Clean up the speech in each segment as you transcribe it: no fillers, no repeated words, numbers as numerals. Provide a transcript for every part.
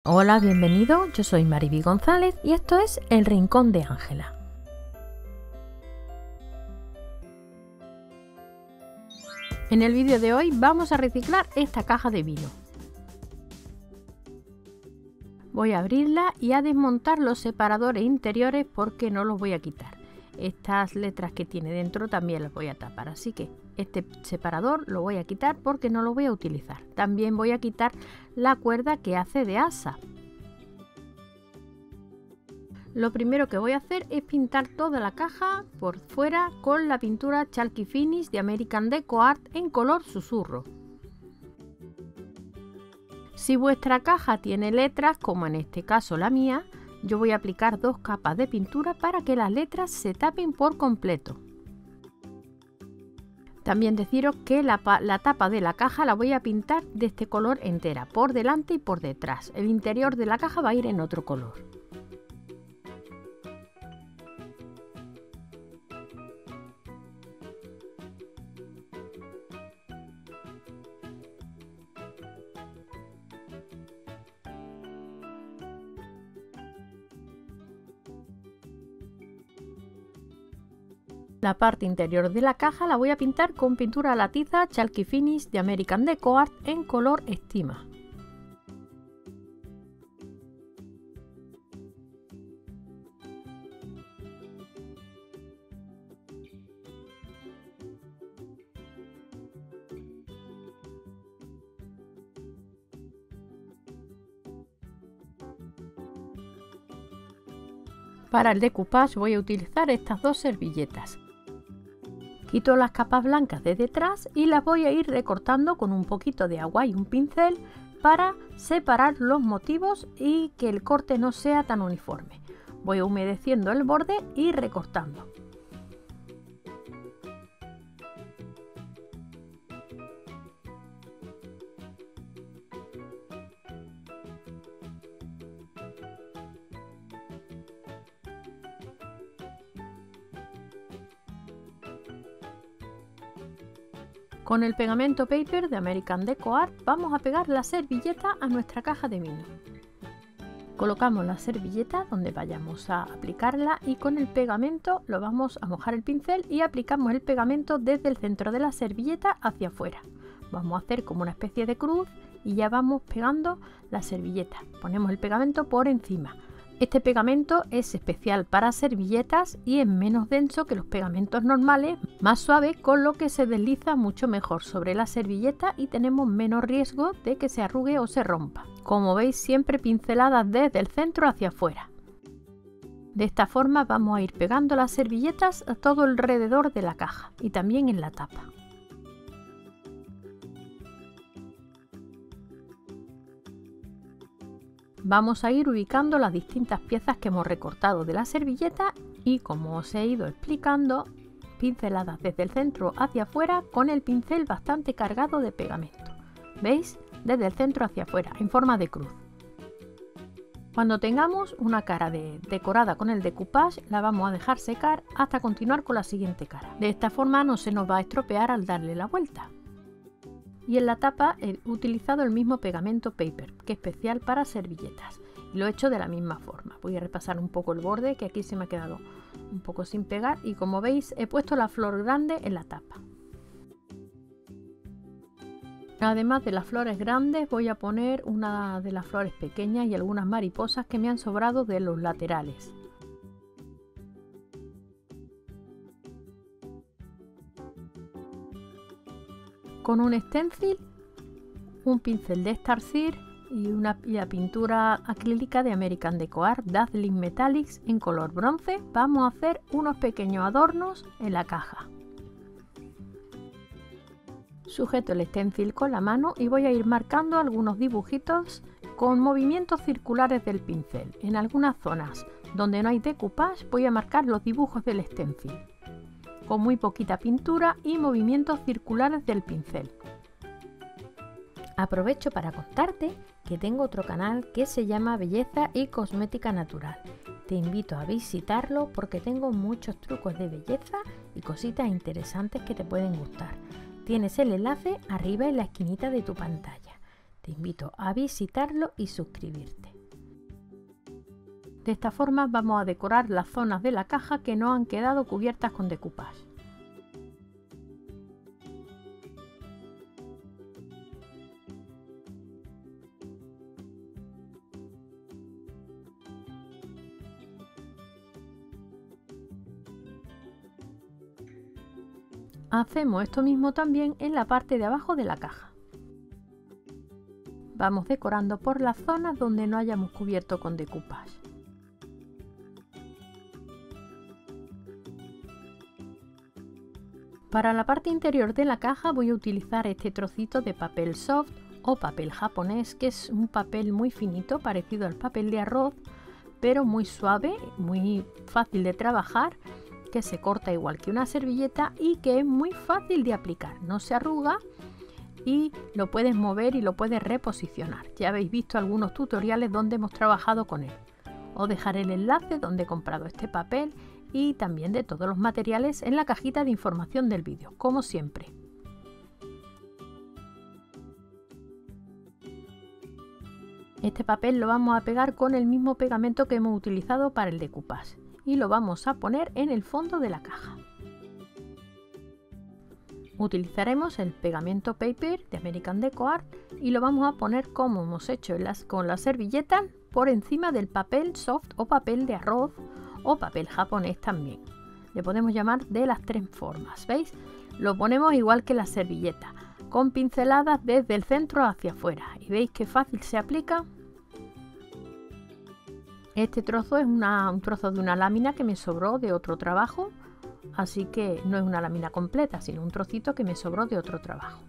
Hola, bienvenido, yo soy Mariby González y esto es El Rincón de Ángela. En el vídeo de hoy vamos a reciclar esta caja de vino. Voy a abrirla y a desmontar los separadores interiores porque no los voy a quitar. Estas letras que tiene dentro también las voy a tapar, así que este separador lo voy a quitar porque no lo voy a utilizar. También voy a quitar la cuerda que hace de asa. Lo primero que voy a hacer es pintar toda la caja por fuera con la pintura Chalky Finish de American Deco Art en color susurro. Si vuestra caja tiene letras, como en este caso la mía, yo voy a aplicar 2 capas de pintura para que las letras se tapen por completo. También deciros que la tapa de la caja la voy a pintar de este color entera, por delante y por detrás. El interior de la caja va a ir en otro color. La parte interior de la caja la voy a pintar con pintura a la tiza Chalky Finish de American Deco Art en color estima. Para el decoupage voy a utilizar estas 2 servilletas. Quito las capas blancas de detrás y las voy a ir recortando con un poquito de agua y un pincel para separar los motivos y que el corte no sea tan uniforme. Voy humedeciendo el borde y recortando. Con el pegamento paper de American Deco Art vamos a pegar la servilleta a nuestra caja de vino. Colocamos la servilleta donde vayamos a aplicarla y con el pegamento lo vamos a mojar el pincel y aplicamos el pegamento desde el centro de la servilleta hacia afuera. Vamos a hacer como una especie de cruz y ya vamos pegando la servilleta. Ponemos el pegamento por encima. Este pegamento es especial para servilletas y es menos denso que los pegamentos normales, más suave, con lo que se desliza mucho mejor sobre la servilleta y tenemos menos riesgo de que se arrugue o se rompa. Como veis, siempre pinceladas desde el centro hacia afuera. De esta forma vamos a ir pegando las servilletas a todo alrededor de la caja y también en la tapa. Vamos a ir ubicando las distintas piezas que hemos recortado de la servilleta y, como os he ido explicando, pinceladas desde el centro hacia afuera con el pincel bastante cargado de pegamento. ¿Veis? Desde el centro hacia afuera, en forma de cruz. Cuando tengamos una cara decorada con el decoupage, la vamos a dejar secar hasta continuar con la siguiente cara. De esta forma no se nos va a estropear al darle la vuelta. Y en la tapa he utilizado el mismo pegamento paper, que es especial para servilletas. Y lo he hecho de la misma forma. Voy a repasar un poco el borde, que aquí se me ha quedado un poco sin pegar. Y como veis, he puesto la flor grande en la tapa. Además de las flores grandes, voy a poner una de las flores pequeñas y algunas mariposas que me han sobrado de los laterales. Con un stencil, un pincel de Starseed y la pintura acrílica de American Deco Art Dazzling Metallics en color bronce, vamos a hacer unos pequeños adornos en la caja. Sujeto el stencil con la mano y voy a ir marcando algunos dibujitos con movimientos circulares del pincel. En algunas zonas donde no hay decoupage voy a marcar los dibujos del stencil, con muy poquita pintura y movimientos circulares del pincel. Aprovecho para contarte que tengo otro canal que se llama Belleza y Cosmética Natural. Te invito a visitarlo porque tengo muchos trucos de belleza y cositas interesantes que te pueden gustar. Tienes el enlace arriba en la esquinita de tu pantalla. Te invito a visitarlo y suscribirte. De esta forma vamos a decorar las zonas de la caja que no han quedado cubiertas con decoupage. Hacemos esto mismo también en la parte de abajo de la caja. Vamos decorando por las zonas donde no hayamos cubierto con decoupage. Para la parte interior de la caja voy a utilizar este trocito de papel soft o papel japonés, que es un papel muy finito parecido al papel de arroz, pero muy suave, muy fácil de trabajar, que se corta igual que una servilleta y que es muy fácil de aplicar, no se arruga y lo puedes mover y lo puedes reposicionar. Ya habéis visto algunos tutoriales donde hemos trabajado con él. Os dejaré el enlace donde he comprado este papel y también de todos los materiales en la cajita de información del vídeo, como siempre. Este papel lo vamos a pegar con el mismo pegamento que hemos utilizado para el decoupage y lo vamos a poner en el fondo de la caja. Utilizaremos el pegamento paper de American Deco Art y lo vamos a poner como hemos hecho con las servilletas por encima del papel soft o papel de arroz o papel japonés también. Le podemos llamar de las tres formas, ¿veis? Lo ponemos igual que la servilleta, con pinceladas desde el centro hacia afuera y veis qué fácil se aplica. Este trozo es un trozo de una lámina que me sobró de otro trabajo, así que no es una lámina completa, sino un trocito que me sobró de otro trabajo.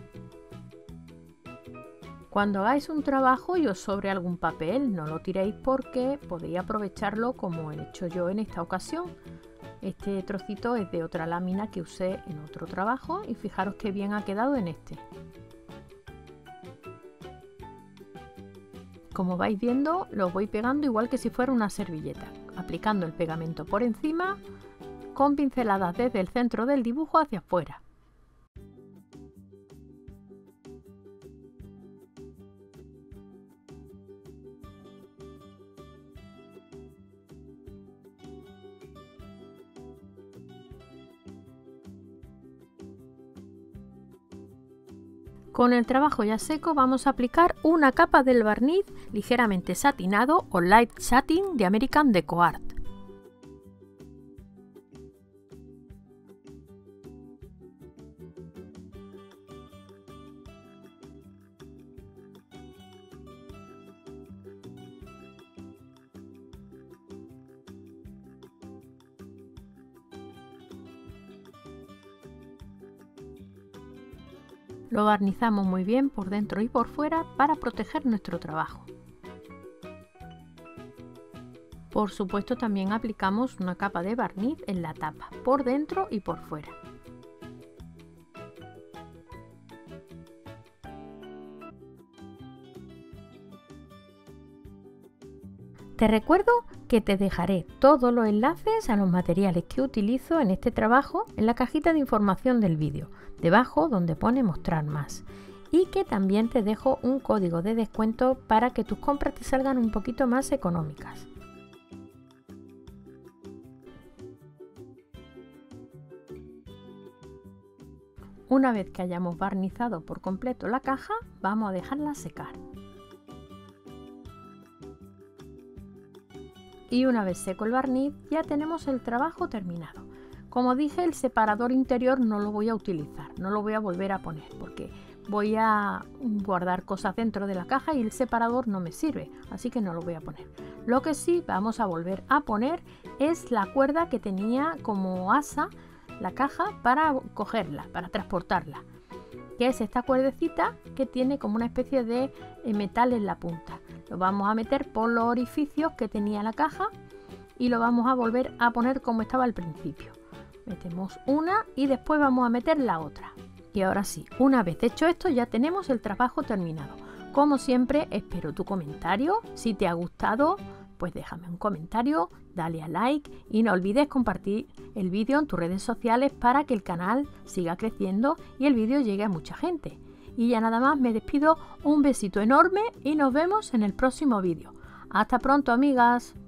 Cuando hagáis un trabajo y os sobre algún papel, no lo tiréis porque podéis aprovecharlo como he hecho yo en esta ocasión. Este trocito es de otra lámina que usé en otro trabajo y fijaros qué bien ha quedado en este. Como vais viendo, lo voy pegando igual que si fuera una servilleta, aplicando el pegamento por encima, con pinceladas desde el centro del dibujo hacia afuera. Con el trabajo ya seco vamos a aplicar una capa del barniz ligeramente satinado o light satin de American Deco Art. Lo barnizamos muy bien por dentro y por fuera para proteger nuestro trabajo. Por supuesto, también aplicamos una capa de barniz en la tapa, por dentro y por fuera. Te recuerdo que te dejaré todos los enlaces a los materiales que utilizo en este trabajo en la cajita de información del vídeo, debajo donde pone mostrar más, y que también te dejo un código de descuento para que tus compras te salgan un poquito más económicas. Una vez que hayamos barnizado por completo la caja, vamos a dejarla secar. Y una vez seco el barniz, ya tenemos el trabajo terminado. Como dije, el separador interior no lo voy a utilizar, no lo voy a volver a poner porque voy a guardar cosas dentro de la caja y el separador no me sirve, así que no lo voy a poner. Lo que sí vamos a volver a poner es la cuerda que tenía como asa la caja para cogerla, para transportarla, que es esta cuerdecita que tiene como una especie de metal en la punta. Lo vamos a meter por los orificios que tenía la caja y lo vamos a volver a poner como estaba al principio. Metemos una y después vamos a meter la otra. Y ahora sí, una vez hecho esto ya tenemos el trabajo terminado. Como siempre, espero tu comentario. Si te ha gustado, pues déjame un comentario, dale a like y no olvides compartir el vídeo en tus redes sociales para que el canal siga creciendo y el vídeo llegue a mucha gente. Y ya nada más, me despido, un besito enorme y nos vemos en el próximo vídeo. Hasta pronto, amigas.